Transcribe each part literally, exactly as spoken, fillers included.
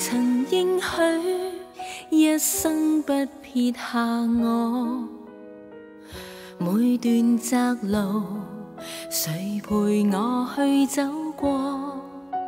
曾應許一生不撇下我，每段窄路誰陪我去走過？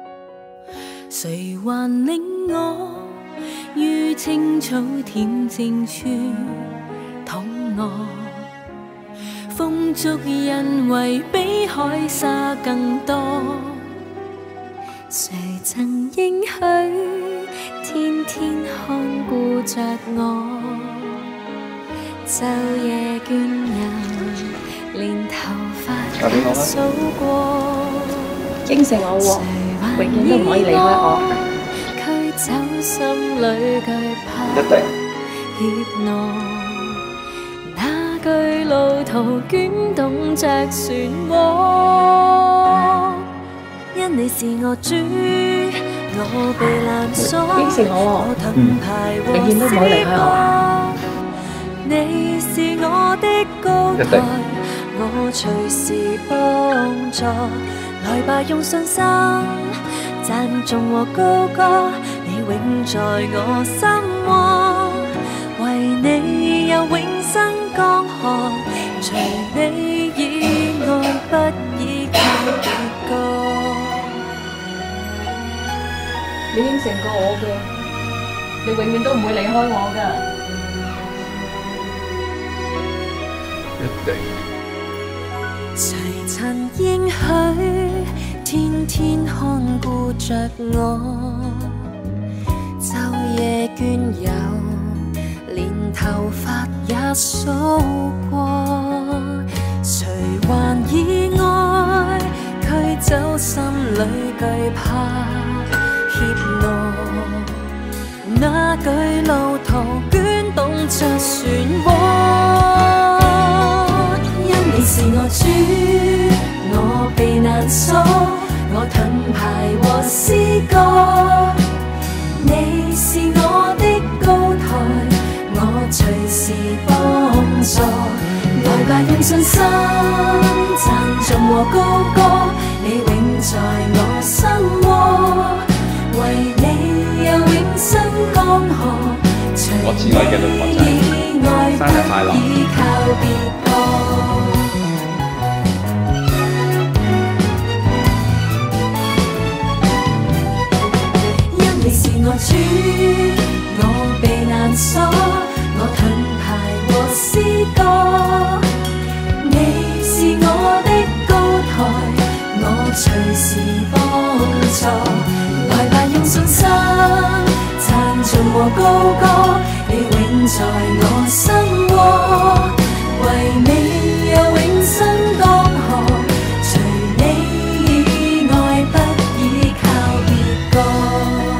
誰還令我於青草恬靜處躺臥？風足因為比海沙更多，誰曾應許天天看顧着我？晝夜倦遊，連頭髮也數過。 應承我喎，永遠都唔可以離開我。 驅走心裏懼怕，怯懦。那句路途捲動着漩渦，因你是我主，我被攔鎖， 應承我喎，嗯，永遠都唔可以離開我。 你是我的高台，我隨時幫助。來吧，用信心讚頌和高歌，你永在我心窩，為你有永生江河，除你以外不依靠別個。 你應承過我嘅，你永遠都唔會離開我㗎。 一定。 誰曾應許天天看顧着我？晝夜倦遊，連頭髮也數過。誰還以愛驅走心裏懼怕怯懦？那句路途捲動着漩渦。你是我主，我避難所，我盾牌和詩歌。你是我的高台，我隨時幫助。來吧，用信心讚頌和高歌，你永在我心窩，為你有永生江河。 我至愛嘅老婆仔，生日快樂！ 依靠別個。你是我主，我避難所，我盾牌和詩歌。你是我的高台，我隨時幫助。來吧，用信心讚頌和高歌，你永在我心窩，為你有永生江河，除你以外不依靠別個。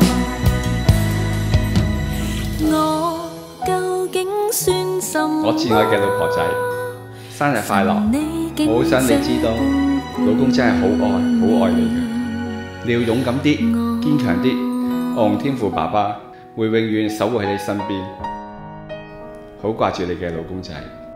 我至愛嘅老婆仔，生日快樂！我好想你知道，老公真係好愛好愛你嘅。你要勇敢啲，堅強啲，我同天父爸爸會永遠守護喺你身邊，好掛住你嘅老公仔。